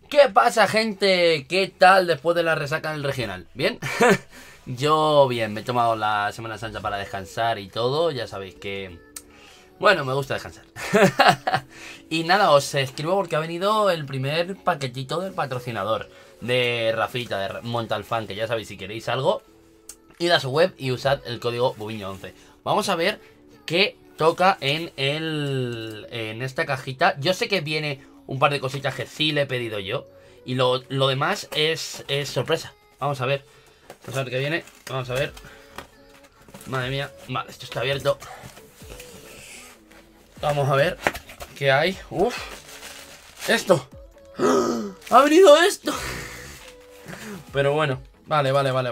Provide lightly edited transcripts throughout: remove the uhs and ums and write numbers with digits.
¿Qué pasa, gente? ¿Qué tal después de la resaca del regional? ¿Bien? Yo bien, me he tomado la Semana Santa para descansar y todo. Ya sabéis que... Bueno, me gusta descansar. Y nada, os escribo porque ha venido el primer paquetito del patrocinador de Rafita, de Montalfán, que ya sabéis, si queréis algo, id a su web y usad el código Bubiño11. Vamos a ver qué toca en esta cajita. Yo sé que viene un par de cositas que sí le he pedido yo, y lo demás es sorpresa. Vamos a ver qué viene. Vamos a ver. Madre mía. Vale, esto está abierto. Vamos a ver qué hay. Uf. Esto. ¡Ah! Ha venido esto. Pero bueno. Vale.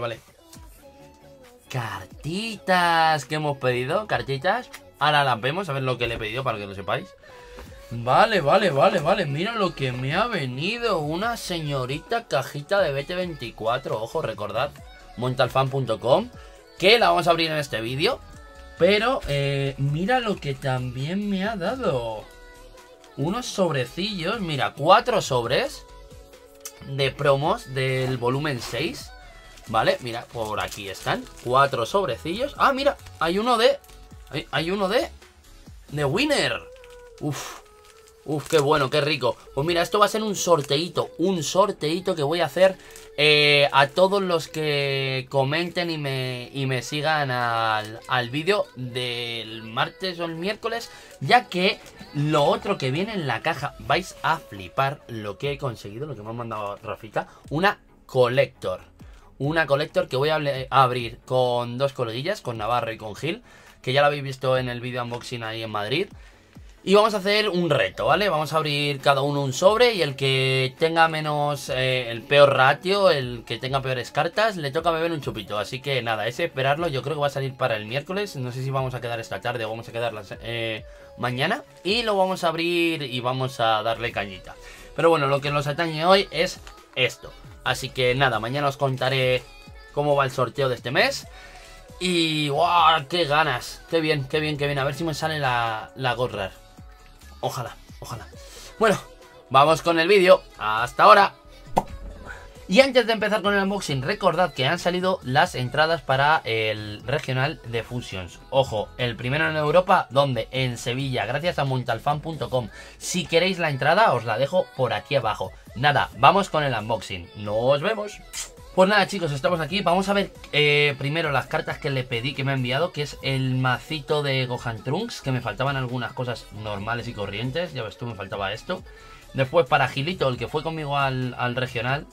Cartitas que hemos pedido. Cartitas. Ahora las vemos. A ver lo que le he pedido para que lo sepáis. Vale. Mira lo que me ha venido. Una señorita cajita de BT24. Ojo, recordad. Montalfan.com. Que la vamos a abrir en este vídeo. Pero mira lo que también me ha dado. Unos sobrecillos. Mira, 4 sobres de promos del volumen 6. Vale, mira, por aquí están 4 sobrecillos. Ah, mira, hay uno de... Hay uno de Winner. Uf, qué bueno, qué rico. Pues mira, esto va a ser un sorteito. Un sorteito que voy a hacer a todos los que comenten y me sigan al vídeo del martes o el miércoles. Ya que lo otro que viene en la caja, vais a flipar lo que he conseguido, lo que me ha mandado Rafita. Una Collector. Una Collector que voy a abrir con 2 coleguillas, con Navarro y con Gil, que ya lo habéis visto en el vídeo unboxing ahí en Madrid. Y vamos a hacer un reto, ¿vale? Vamos a abrir cada uno un sobre y el que tenga menos, el peor ratio, el que tenga peores cartas, le toca beber un chupito. Así que nada, ese esperarlo, yo creo que va a salir para el miércoles. No sé si vamos a quedar esta tarde o vamos a quedar mañana. Y lo vamos a abrir y vamos a darle cañita. Pero bueno, lo que nos atañe hoy es esto. Así que nada, mañana os contaré cómo va el sorteo de este mes. Y ¡wow! ¡Qué ganas! ¡Qué bien! A ver si me sale la gorra. Ojalá. Bueno, vamos con el vídeo. Hasta ahora. Y antes de empezar con el unboxing, recordad que han salido las entradas para el regional de Fusions. Ojo, el primero en Europa, ¿dónde? En Sevilla, gracias a montalfan.com. Si queréis la entrada, os la dejo por aquí abajo. Nada, vamos con el unboxing. Nos vemos. Pues nada, chicos, estamos aquí. Vamos a ver primero las cartas que le pedí, que me ha enviado, que es el macito de Gohan Trunks, que me faltaban algunas cosas normales y corrientes. Ya ves tú, me faltaba esto. Después para Gilito, el que fue conmigo al regional,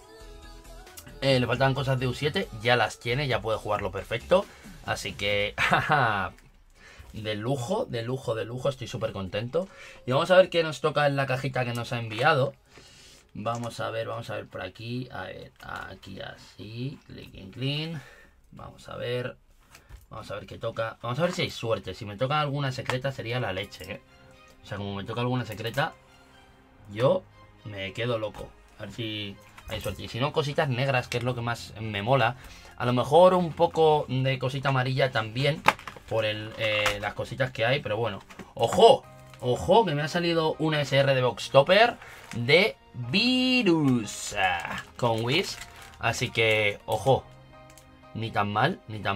le faltaban cosas de U7, ya las tiene, ya puede jugarlo perfecto. Así que, de lujo, estoy súper contento. Y vamos a ver qué nos toca en la cajita que nos ha enviado. Vamos a ver por aquí. A ver, aquí así. Clean. Vamos a ver qué toca. Vamos a ver si hay suerte. Si me toca alguna secreta sería la leche, ¿eh? O sea, como me toca alguna secreta, yo me quedo loco. A ver si hay suerte. Y si no, cositas negras, que es lo que más me mola. A lo mejor un poco de cosita amarilla también, por las cositas que hay. Pero bueno, ¡ojo! Ojo, que me ha salido una SR de Boxtopper de Virus con Whis. Así que, ojo, ni tan mal.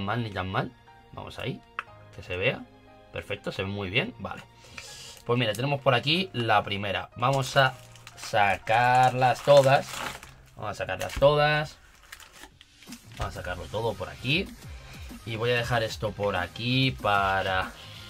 Vamos ahí, que se vea. Perfecto, se ve muy bien, vale. Pues mira, tenemos por aquí la primera. Vamos a sacarlas todas. Vamos a sacarlo todo por aquí. Y voy a dejar esto por aquí para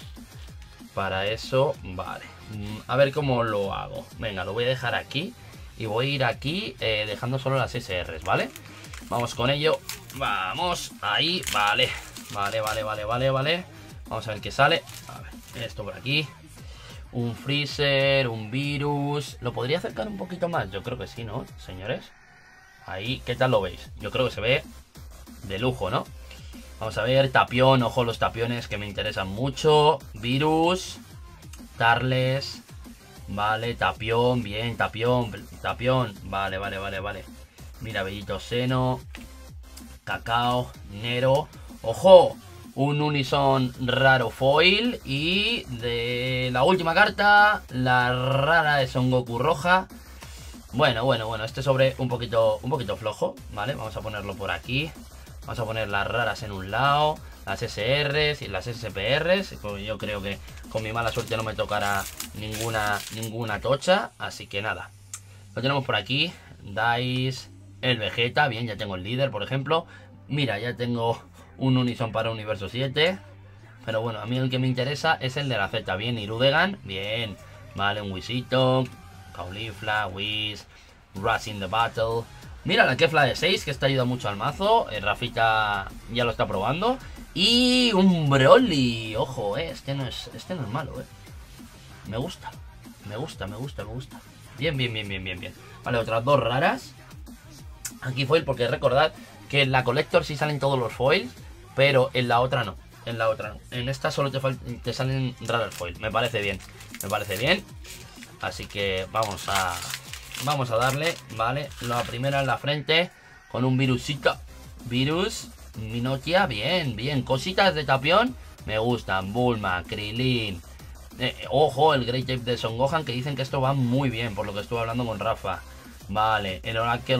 eso, vale. A ver cómo lo hago. Venga, lo voy a dejar aquí. Y voy a ir aquí dejando solo las SRs, ¿vale? Vamos con ello. Vamos, ahí, vale. Vale. Vamos a ver qué sale. A ver, esto por aquí. Un Freezer, un Virus. ¿Lo podría acercar un poquito más? Yo creo que sí, ¿no, señores? Ahí, ¿qué tal lo veis? Yo creo que se ve de lujo, ¿no? Vamos a ver, Tapión, ojo los tapiones que me interesan mucho. Virus, Tarles, vale, Tapión, bien, Tapión, vale. Mira, Bellito Seno, Cacao, Nero, ojo, un Unison raro foil. Y de la última carta, la rara de Son Goku roja. Bueno, este sobre un poquito flojo, ¿vale? Vamos a ponerlo por aquí. Vamos a poner las raras en un lado, las SRs y las SPRs. Yo creo que con mi mala suerte no me tocará ninguna tocha, así que nada. Lo tenemos por aquí, Dice, el Vegeta, bien, ya tengo el líder, por ejemplo. Mira, ya tengo un Unison para Universo 7. Pero bueno, a mí el que me interesa es el de la Z, bien, Irudegan, bien. Vale, un Wisito, Caulifla, Whis, Rush in the Battle. Mira la Kefla de 6, que está ayuda mucho al mazo. Rafita ya lo está probando. Y un Broly. Ojo, este no es malo, Me gusta. Bien. Vale, otras dos raras. Aquí foil, porque recordad que en la Collector sí salen todos los foils, pero en la otra no. En esta solo te salen raras foil. Me parece bien. Así que vamos a darle, ¿vale? La primera en la frente con un virusito. Virus, Minotia, bien. Cositas de Tapión, me gustan. Bulma, Krilin. Ojo, el Great Ape de Son Gohan, que dicen que esto va muy bien, por lo que estuve hablando con Rafa. Vale, el Oracle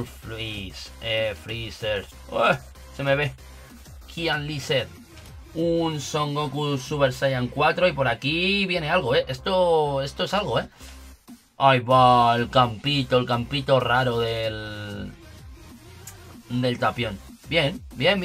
Freezer. Se me ve. Kian Lizard. Un Son Goku Super Saiyan 4. Y por aquí viene algo, Esto es algo, Ahí va el campito raro del Tapión. Bien.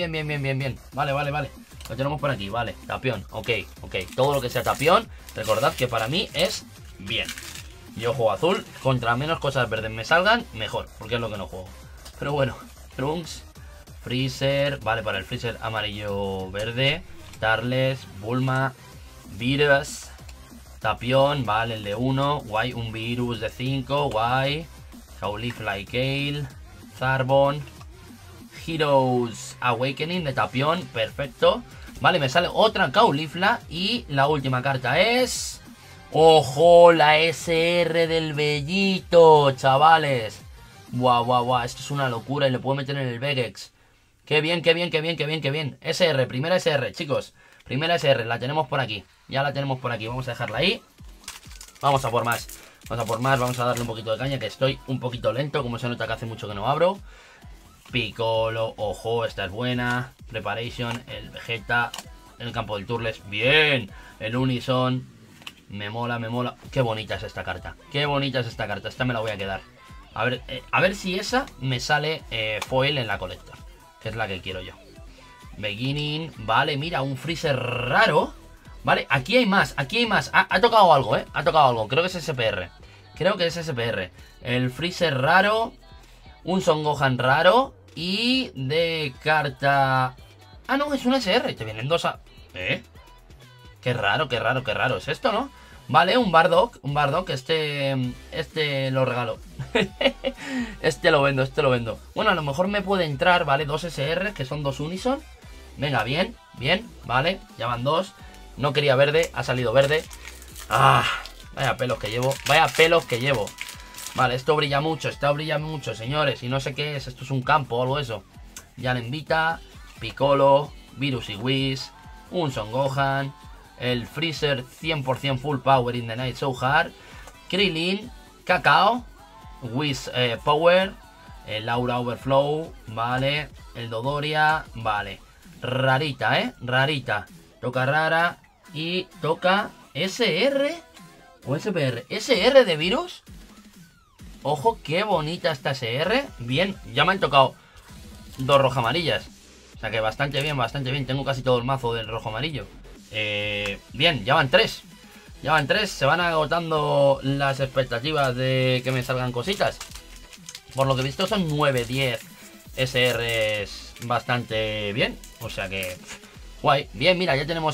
Vale. Lo tenemos por aquí, vale. Tapión, ok. Todo lo que sea Tapión, recordad que para mí es bien. Yo juego azul, contra menos cosas verdes me salgan, mejor, porque es lo que no juego. Pero bueno, Trunks, Freezer, vale, para el Freezer amarillo-verde, Tarles, Bulma, Virus, Tapión, vale, el de 1, guay, un Virus de 5, guay, Caulifla y Kale, Zarbon, Heroes Awakening de Tapión, perfecto. Vale, me sale otra Caulifla y la última carta es... ¡Ojo! La SR del Bellito, chavales. Guau, esto es una locura y le puedo meter en el Vegex. Qué bien. SR, primera SR, chicos. Primera SR, la tenemos por aquí. Ya la tenemos por aquí, vamos a dejarla ahí. Vamos a por más, vamos a darle un poquito de caña, que estoy un poquito lento, como se nota que hace mucho que no abro. Piccolo, ojo, esta es buena. Preparation, el Vegeta, el campo del Turles, bien. El Unison, me mola. Qué bonita es esta carta, esta me la voy a quedar. A ver si esa me sale foil en la Collector, que es la que quiero yo. Beginning, vale, mira, un Freezer raro. Vale, aquí hay más. Ha tocado algo, ha tocado algo, creo que es SPR. El Freezer raro, un Son Gohan raro. Y de carta... Ah, no, es un SR. Te vienen dos a... Qué raro es esto, ¿no? Vale, un Bardock. Este lo regalo. Este lo vendo. Bueno, a lo mejor me puede entrar, ¿vale? Dos SR, que son dos Unison. Venga, bien, vale. Ya van dos. No quería verde, ha salido verde. Ah, vaya pelos que llevo. Vale, esto brilla mucho, señores. Y no sé qué es, esto es un campo o algo de eso. Yalenvita, Piccolo, Virus y Whis, un Son Gohan, el Freezer 100% full power in the night so hard, Krillin, Cacao, Whis power, el Aura Overflow, vale, el Dodoria, vale. Rarita, rarita. Toca rara y toca SR o SPR. SR de Virus. Ojo, qué bonita esta SR. Bien, ya me han tocado dos rojas amarillas. O sea que bastante bien. Tengo casi todo el mazo del rojo amarillo. Bien, ya van tres. Se van agotando las expectativas de que me salgan cositas. Por lo que he visto son 9, 10 SRs bastante bien. O sea que... guay. Bien, mira, ya tenemos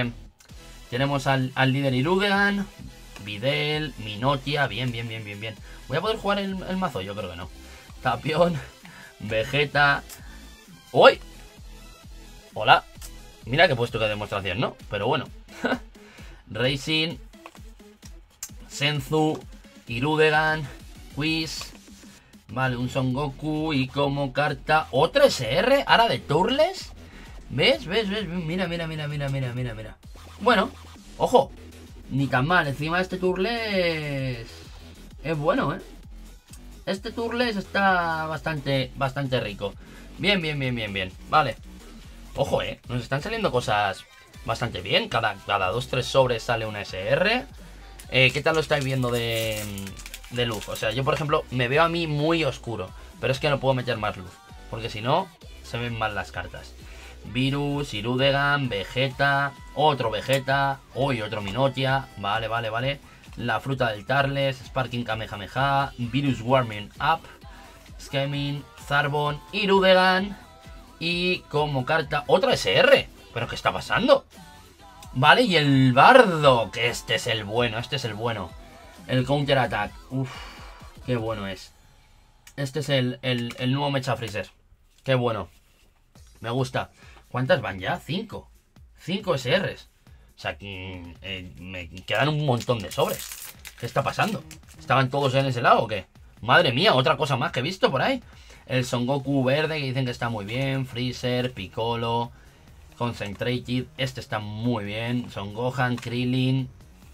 al líder Irudegan, Videl, Minotia. Bien. ¿Voy a poder jugar el mazo? Yo creo que no. Tapión, Vegeta. ¡Uy! Hola. Mira que he puesto que demostración, ¿no? Pero bueno. Racing, Senzu, Irudegan, Whis. Vale, un Son Goku. Y como carta, otra SR. Ahora de Turles. ¿Ves? Mira. Bueno, ojo. Ni tan mal. Encima este Turles es bueno, Este Turles está bastante rico. Bien. Vale. Ojo, nos están saliendo cosas bastante bien. Cada 2-3 sobres sale una SR. ¿Qué tal lo estáis viendo de luz? O sea, yo por ejemplo me veo a mí muy oscuro, pero es que no puedo meter más luz, porque si no, se ven mal las cartas. Virus, Irudegan, Vegeta, otro Vegeta, hoy otro Minotia, vale. La fruta del Tarles, Sparking Kamehameha, Virus Warming Up, Scheming, Zarbon, Irudegan y como carta otra SR. ¿Pero qué está pasando? Vale, y el Bardo, que este es el bueno. El Counter Attack, uff, qué bueno es. Este es el nuevo Mecha Freezer. Qué bueno, me gusta. ¿Cuántas van ya? 5 SRs. O sea, que me quedan un montón de sobres. ¿Qué está pasando? ¿Estaban todos en ese lado o qué? Madre mía, otra cosa más que he visto por ahí. El Son Goku verde, que dicen que está muy bien. Freezer, Piccolo, Concentrated, este está muy bien. Son Gohan, Krillin,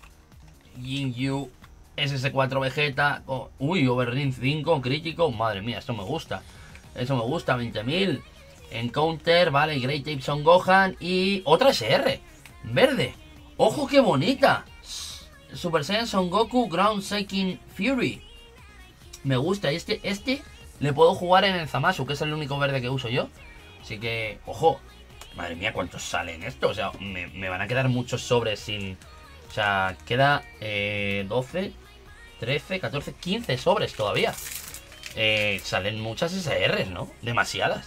Ginyu, SS4 Vegeta. Uy, Overrin 5, crítico. Madre mía, esto me gusta. 20.000. Encounter, vale, Great Ape Son Gohan. Y otra SR verde. ¡Ojo, qué bonita! Super Saiyan Son Goku Ground Shaking Fury. Me gusta. Este le puedo jugar en el Zamasu, que es el único verde que uso yo. Así que, ojo. Madre mía, ¿cuántos salen esto? O sea, me van a quedar muchos sobres sin... O sea, queda 12, 13, 14, 15 sobres todavía. Salen muchas SRs, ¿no? Demasiadas.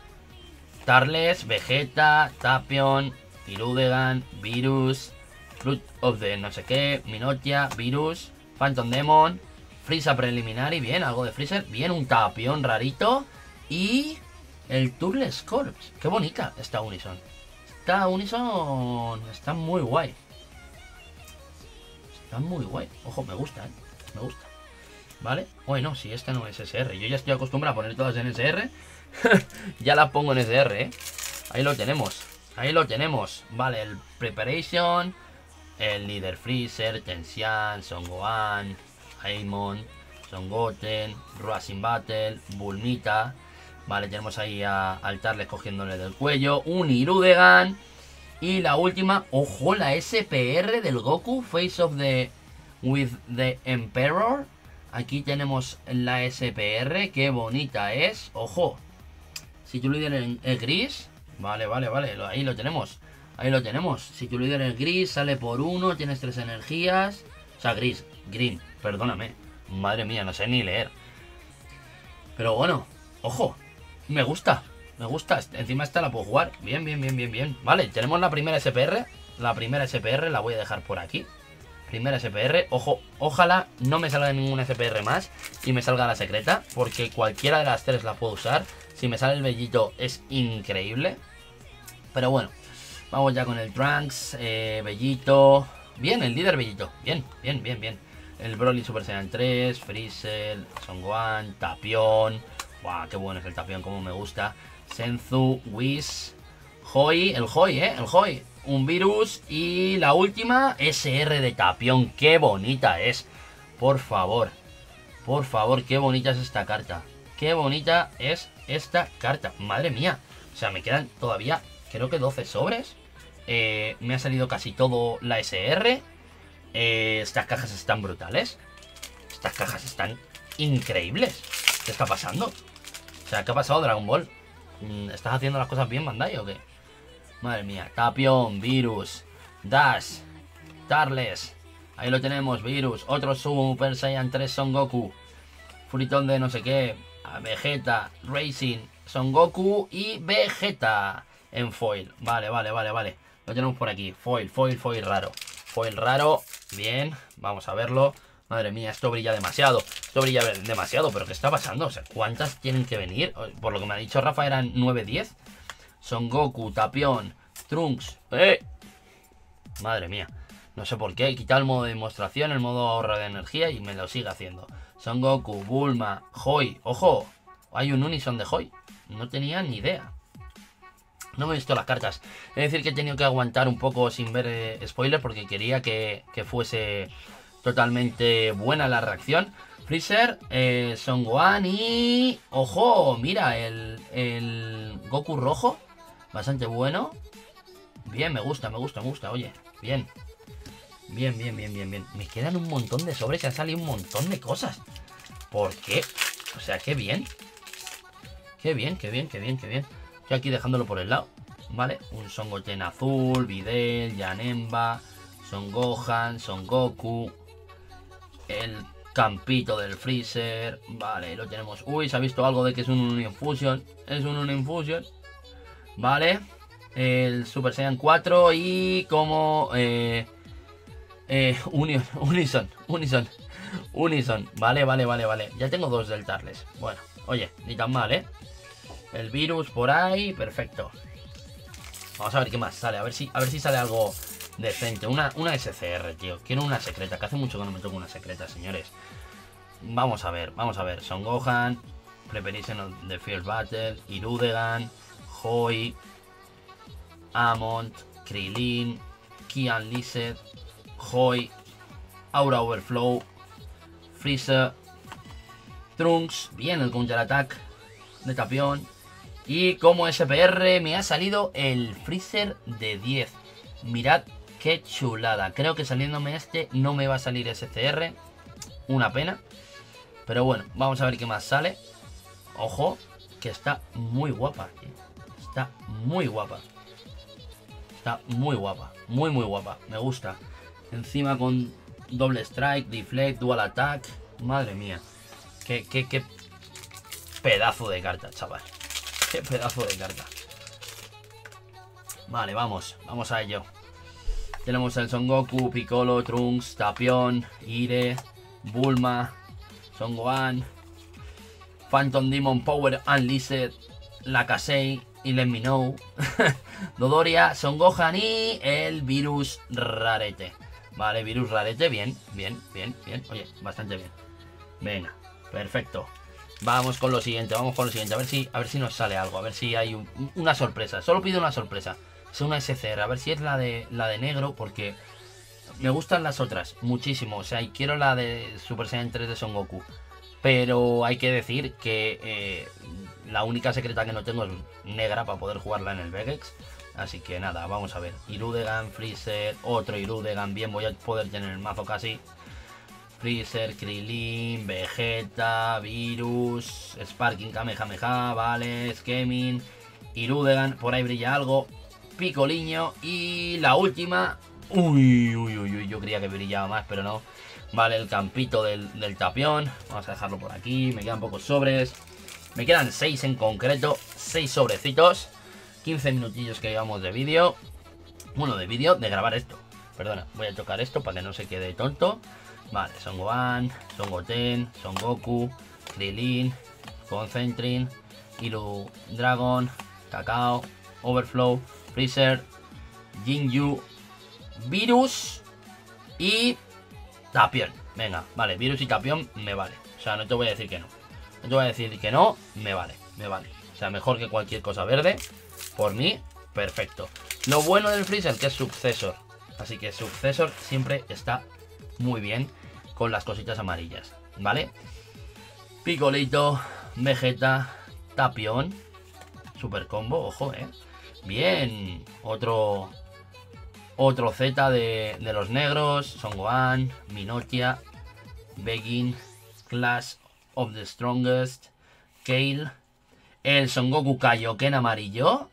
Tarles, Vegeta, Tapion, Irudegan, Virus, Fruit of the no sé qué, Minotia, Virus, Phantom Demon, Frieza Preliminary, bien, algo de Freezer, bien, un Tapion rarito y el Turles Corps. Qué bonita esta Unison. Esta Unison está muy guay. Está muy guay. Ojo, me gusta, me gusta. ¿Vale? Bueno, si esta no es SR. Yo ya estoy acostumbrado a poner todas en SR. Ya las pongo en SR, Ahí lo tenemos. Vale, el Preparation, el Leader Freezer, Tensian, Son Gohan, Aimon, Son Goten, Rushing Battle, Bulmita. Vale, tenemos ahí al Tarles cogiéndole del cuello. Un Irudegan. Y la última, ojo, la SPR del Goku, Face of the... With the Emperor. Aquí tenemos la SPR, qué bonita es. Ojo. Si tu líder es gris. Vale. Ahí lo tenemos. Si tu líder es gris, sale por 1, tienes 3 energías. O sea, green, perdóname. Madre mía, no sé ni leer. Pero bueno, ojo. Me gusta. Encima esta la puedo jugar. Bien. Vale, tenemos la primera SPR. La primera SPR la voy a dejar por aquí. Primera SPR, ojo, ojalá no me salga ninguna SPR más y me salga la secreta, porque cualquiera de las tres la puedo usar. Si me sale el Bellito es increíble. Pero bueno, vamos ya con el Trunks, Bellito. Bien, el líder Bellito, bien. El Broly Super Saiyan 3, Freezer, Son Gohan, Tapion. Guau, qué bueno es el Tapion, como me gusta. Senzu, Whis, Hoi, el Hoi. Un Virus y la última SR de Tapion. Qué bonita es. Por favor, qué bonita es esta carta. Madre mía. O sea, me quedan todavía, creo que 12 sobres. Me ha salido casi todo la SR. Estas cajas están brutales. Estas cajas están increíbles. ¿Qué está pasando? O sea, ¿qué ha pasado, Dragon Ball? ¿Estás haciendo las cosas bien, Bandai, o qué? Madre mía, Tapion, Virus, Dash, Tarles. Ahí lo tenemos, Virus. Otro Super Saiyan 3 Son Goku. Fritón de no sé qué. Vegeta, Racing, Son Goku y Vegeta en foil. Vale. Lo tenemos por aquí. Foil raro. Foil raro. Bien, vamos a verlo. Madre mía, esto brilla demasiado. Pero ¿qué está pasando? O sea, ¿cuántas tienen que venir? Por lo que me ha dicho Rafa eran 9-10. Son Goku, Tapion, Trunks. Madre mía. No sé por qué. He quitado el modo de demostración, el modo ahorro de energía y me lo sigue haciendo. Son Goku, Bulma, Hoi. ¡Ojo! Hay un Unison de Hoi. No tenía ni idea. No me he visto las cartas. Es decir que he tenido que aguantar un poco sin ver spoiler porque quería que fuese totalmente buena la reacción. Freezer, Son Gohan y... ¡Ojo! Mira, el Goku rojo. Bastante bueno. Bien, me gusta, oye. Bien. Bien. Me quedan un montón de sobres y han salido un montón de cosas. ¿Por qué? O sea, qué bien. Qué bien. Estoy aquí dejándolo por el lado. ¿Vale? Un Son Goten azul, Videl, Janemba, Son Gohan, Son Goku. El campito del Freezer. Vale, lo tenemos. Uy, se ha visto algo de que es un Uninfusion. Es un Uninfusion. Vale. El Super Saiyan 4 y como... Unison. Vale. Ya tengo 2 del Tarles. Bueno, oye, ni tan mal, ¿eh? El virus por ahí, perfecto. Vamos a ver qué más sale. A ver si sale algo decente. Una SCR, tío. Quiero una secreta, que hace mucho que no me toco una secreta, señores. Vamos a ver. Son Gohan, Preparation of the Fierce Battle, Irudegan, Hoi, Amont, Krilin, Kian Lizard, Hoi, Aura Overflow, Freezer, Trunks, bien el Counter Attack de Tapión. Y como SPR me ha salido el Freezer de 10. Mirad qué chulada. Creo que saliéndome este no me va a salir SCR. Una pena. Pero bueno, vamos a ver qué más sale. Ojo, que está muy guapa, tío. Está muy guapa. Muy guapa. Me gusta. Encima con doble strike, deflect, dual attack. Madre mía. Qué pedazo de carta, chaval. Qué pedazo de carta. Vale, vamos a ello. Tenemos el Son Goku, Piccolo, Trunks, Tapión, Ire, Bulma, Son Gohan, Phantom Demon Power Unleashed, Lakasei y Let Me Know, Dodoria, Son Gohan y el Virus Rarete. Vale, Virus Rarete, bien. Oye, bastante bien. Venga, perfecto. Vamos con lo siguiente, a ver si nos sale algo, a ver si hay una sorpresa. Solo pido una sorpresa. Es una SCR, a ver si es la de negro, porque me gustan las otras muchísimo. O sea, y quiero la de Super Saiyan 3 de Son Goku. Pero hay que decir que la única secreta que no tengo es negra para poder jugarla en el Vegex. Así que nada, vamos a ver. Irudegan, Freezer, otro Irudegan. Bien, voy a poder tener el mazo casi. Freezer, Krilin, Vegeta, Virus, Sparking, Kamehameha, vale, Skemin, Irudegan, por ahí brilla algo, Picoliño y la última. Uy, yo creía que brillaba más, pero no. Vale, el campito del Tapión. Vamos a dejarlo por aquí, me quedan pocos sobres. Me quedan 6 en concreto, 6 sobrecitos. 15 minutillos que llevamos de vídeo. Bueno, de grabar esto. Perdona, voy a tocar esto para que no se quede tonto. Vale, Son Gohan, Son Goten, Son Goku, Krilin, Concentrin, Ilu Dragon, Cacao, Overflow, Freezer, Jinju, Virus y Tapión. Venga, vale, Virus y Tapión me vale. O sea, no te voy a decir que no. No te voy a decir que no, me vale. O sea, mejor que cualquier cosa verde. Por mí, perfecto. Lo bueno del Freezer que es Successor. Así que Successor siempre está muy bien con las cositas amarillas, ¿vale? Picolito, Vegeta, Tapión, super combo, ojo, bien, otro Z de los negros, Son Gohan, Minotia, Begin, Clash of the Strongest, Kale, el Son Goku Kaioken amarillo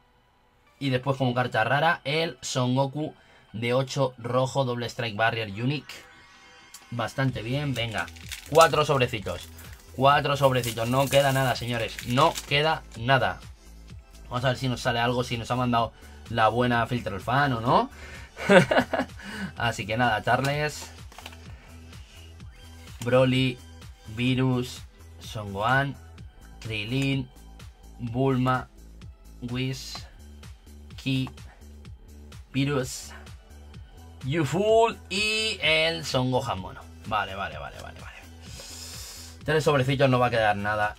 y después como carta rara el Son Goku de 8 rojo, doble strike barrier unique. Bastante bien, venga. 4 sobrecitos. No queda nada, señores. No queda nada. Vamos a ver si nos sale algo, si nos ha mandado la buena Filter el Fan o no. Así que nada, Charles, Broly, Virus, Son Gohan, Krilin, Bulma, Whis, Ki, Virus, Youfull y el Son Gohan mono. Vale. 3 sobrecitos, no va a quedar nada.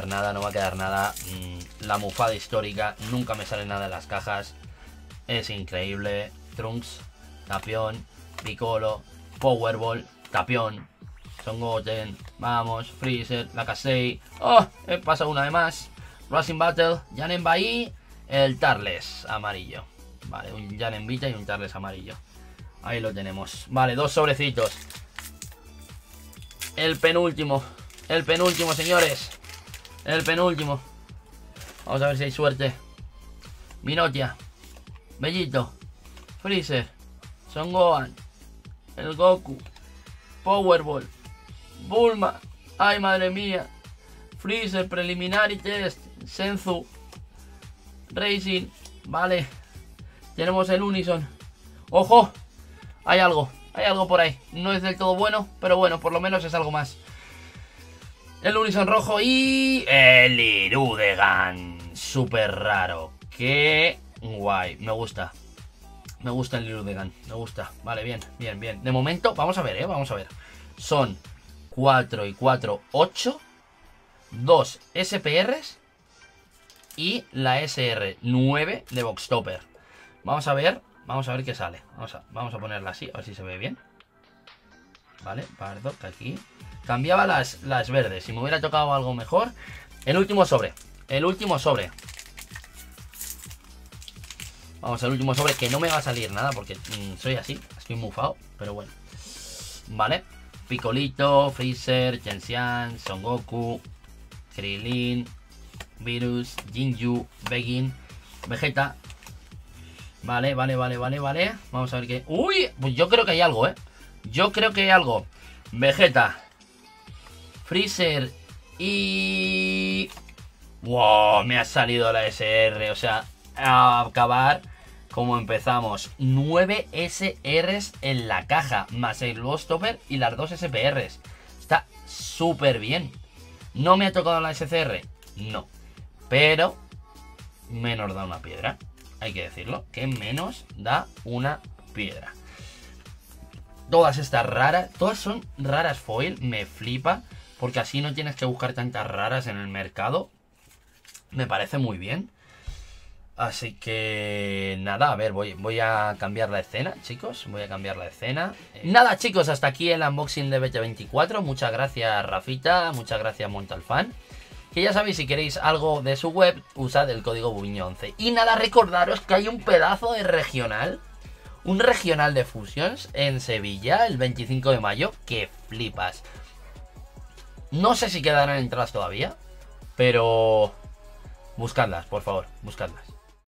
La mufada histórica, nunca me sale nada en las cajas. Es increíble. Trunks, Tapión, Piccolo, Powerball, Tapión, Son Goten, vamos, Freezer, Lacazette. ¡Oh! He pasado una de más. Racing Battle, Janen Bai, el Tarles amarillo. Vale, un Janen Vita y un Tarles amarillo. Ahí lo tenemos. Vale, 2 sobrecitos. El penúltimo, señores. El penúltimo. Vamos a ver si hay suerte. Minotia, Bellito, Freezer, Son Gohan, el Goku, Powerball, Bulma. Ay, madre mía. Freezer, Preliminary Test, Senzu, Racing. Vale. Tenemos el Unison. ¡Ojo! Hay algo por ahí. No es del todo bueno, pero bueno, por lo menos es algo más. El Unison rojo y el Irudegan. Súper raro. Qué guay. Me gusta. Me gusta el Irudegan. Me gusta. Vale, bien, bien, bien. De momento, vamos a ver, vamos a ver. Son 4 y 4, 8. 2 SPRs. Y la SR9 de Boxtopper. Vamos a ver qué sale. Vamos a ponerla así, a ver si se ve bien. Vale, Bardock aquí. Cambiaba las verdes. Si me hubiera tocado algo mejor. El último sobre. Vamos al último sobre, que no me va a salir nada porque soy así, estoy mufado, pero bueno. Vale, Picolito, Freezer, Genxian, Son Goku, Krillin, Virus, Jinju, Begin, Vegeta. Vale. Vamos a ver qué... ¡Uy! Pues yo creo que hay algo, Yo creo que hay algo. Vegeta, Freezer y... ¡Wow! Me ha salido la SR. O sea, a acabar como empezamos. 9 SRs en la caja, más el Boxtopper y las 2 SPRs. Está súper bien. ¿No me ha tocado la SCR? No. Pero menos da una piedra. Hay que decirlo, que menos da una piedra. Todas estas raras, todas son raras foil, me flipa, porque así no tienes que buscar tantas raras en el mercado. Me parece muy bien. Así que nada, a ver, voy a cambiar la escena, chicos. Voy a cambiar la escena. Nada, chicos, hasta aquí el unboxing de BT24. Muchas gracias, Rafita. Muchas gracias, Montalfan. Que ya sabéis, si queréis algo de su web, usad el código Bubiño11. Y nada, recordaros que hay un pedazo de regional. Un regional de Fusions en Sevilla el 25 de mayo. Que flipas. No sé si quedarán entradas todavía, pero buscadlas, por favor, buscadlas.